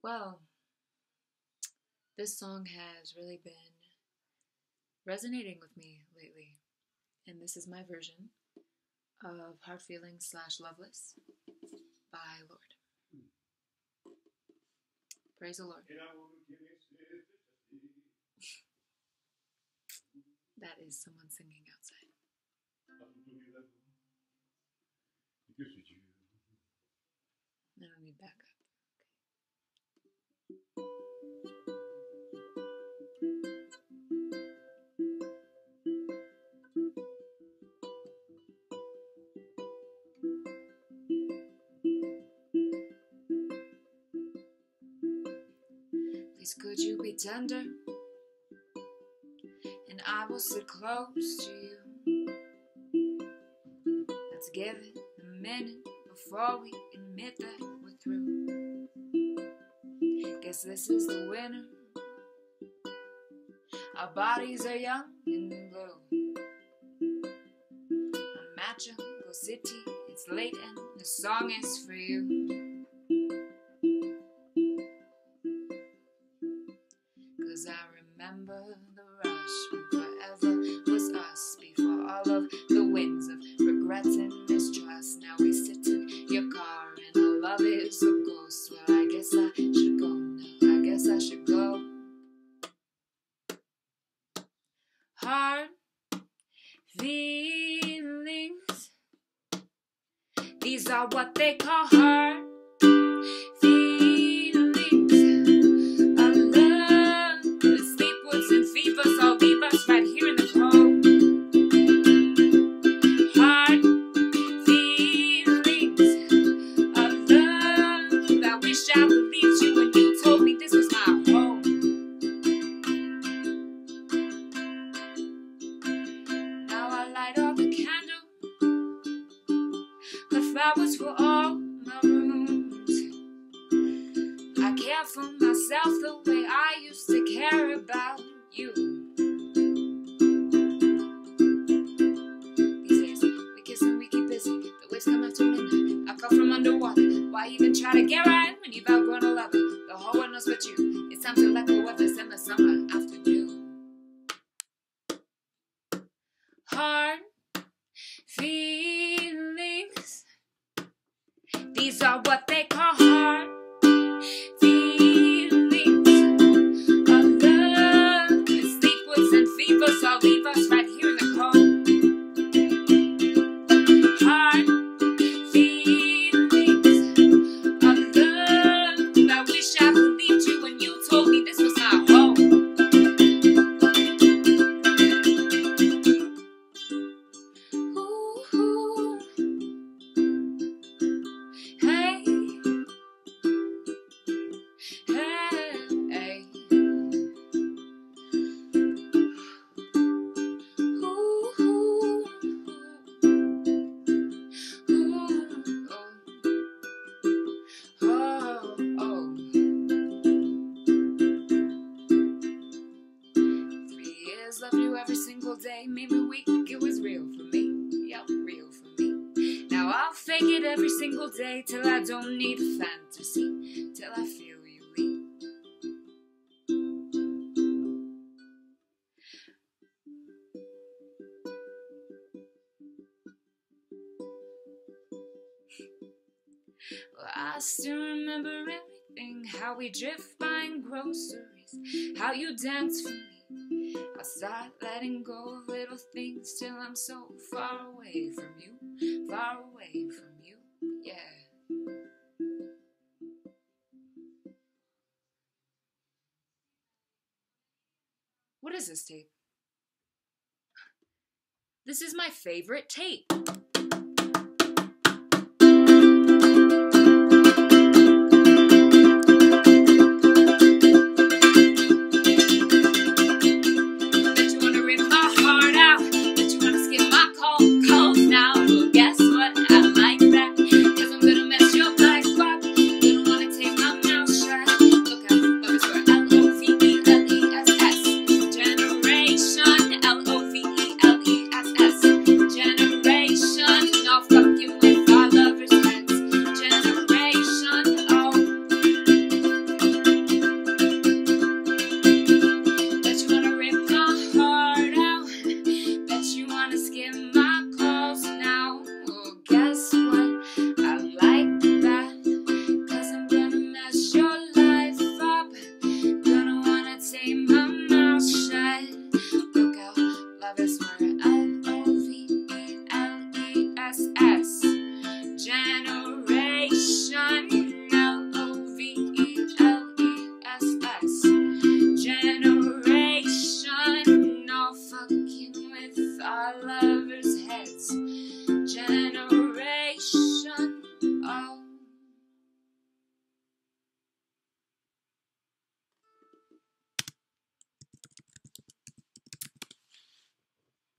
Well, this song has really been resonating with me lately, and this is my version of Hard Feelings / Loveless by Lorde. Praise the Lord. That is someone singing outside. I don't need backup. Please could you be tender, and I will sit close to you. Let's give it a minute before we admit that we're through. Guess this is the winter. Our bodies are young and blue. I'm at Jungle City, it's late and the song is for you. 'Cause I remember the rush when forever was us, before all of the winds of regret and mistrust. Now we sit in your car and our love is a ghost. Well, I guess I should go now, I guess I should go. Hard feelings, these are what they call hard feelings. Our love, the sleepwoods and fevers all leave us right here in the cold. Hard feelings, our love, I wish I believed you when you told me this was my home. Now I light up the candle, put flowers for all my rooms. I care for myself the way I used to care about you. These days, we kiss and we keep busy. The waves come after midnight. I come from underwater. Why even try to get right when you've outgrown a lover? The whole world knows but you. It's time to let go of this in the summer afternoon. Hard feelings, these are what they call hard feelings. Our love, the sleepwoods and fevers all leave us right here in the cold. Hard feelings, our love, I wish I believed you when you told me this was my home. Ooh, hey, hey, ooh, oh. 3 years, loved you every single day, made me weak, it was real for me, yep, real for me. Now I'll fake it every single day till I don't need a fantasy, till I feel you leave. Well, I still remember everything, how we drift buying groceries, how you dance for me. I'll start letting go of little things till I'm so far away from you, far away from you, yeah. What is this tape? This is my favorite tape. Generation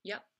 Yep.